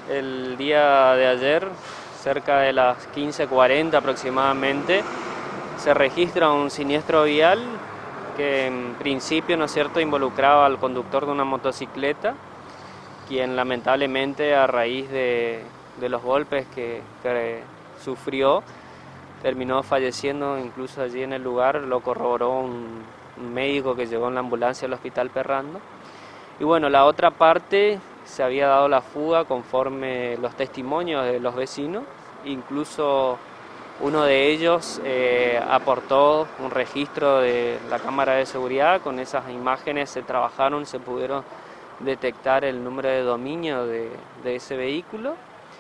El día de ayer, cerca de las 15:40 aproximadamente, se registra un siniestro vial que en principio, ¿no es cierto?, involucraba al conductor de una motocicleta, quien lamentablemente a raíz de los golpes que sufrió, terminó falleciendo incluso allí en el lugar. Lo corroboró un médico que llegó en la ambulancia al hospital Perrando. Y bueno, la otra parte se había dado la fuga conforme los testimonios de los vecinos, incluso uno de ellos aportó un registro de la cámara de seguridad. Con esas imágenes se trabajaron, se pudieron detectar el número de dominio de ese vehículo.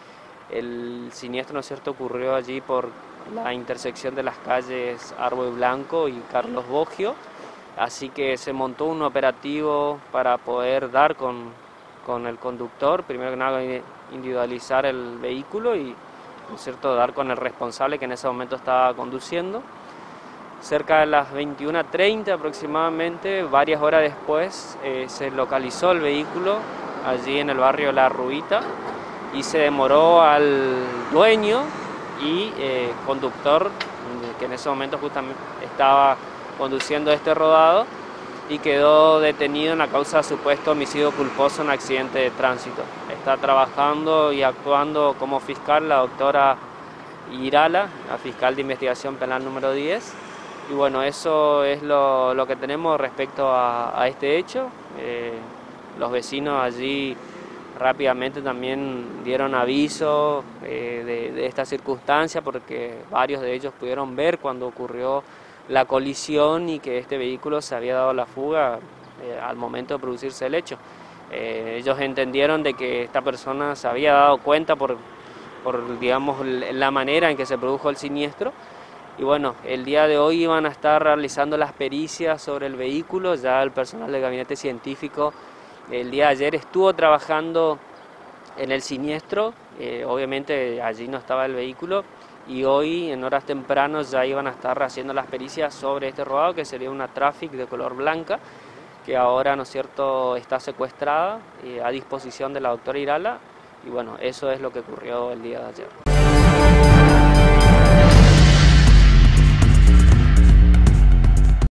El siniestro, ¿no es cierto?, ocurrió allí por la intersección de las calles Árbol Blanco y Carlos Boggio, así que se montó un operativo para poder dar con el conductor, primero que nada individualizar el vehículo y, ¿no es cierto?, dar con el responsable que en ese momento estaba conduciendo. Cerca de las 21:30 aproximadamente, varias horas después, se localizó el vehículo allí en el barrio La Rubita y se demoró al dueño y conductor, que en ese momento justamente estaba conduciendo este rodado, y quedó detenido en la causa de supuesto homicidio culposo en accidente de tránsito. Está trabajando y actuando como fiscal la doctora Irala, la fiscal de investigación penal número 10. Y bueno, eso es lo que tenemos respecto a este hecho. Los vecinos allí rápidamente también dieron aviso de esta circunstancia, porque varios de ellos pudieron ver cuando ocurrió la colisión y que este vehículo se había dado la fuga al momento de producirse el hecho. Ellos entendieron de que esta persona se había dado cuenta por digamos, la manera en que se produjo el siniestro. Y bueno, el día de hoy iban a estar realizando las pericias sobre el vehículo. Ya el personal del gabinete científico el día de ayer estuvo trabajando en el siniestro, obviamente allí no estaba el vehículo, y hoy en horas tempranas ya iban a estar haciendo las pericias sobre este rodado, que sería una Traffic de color blanca, que ahora, ¿no es cierto?, está secuestrada a disposición de la doctora Irala. Y bueno, eso es lo que ocurrió el día de ayer.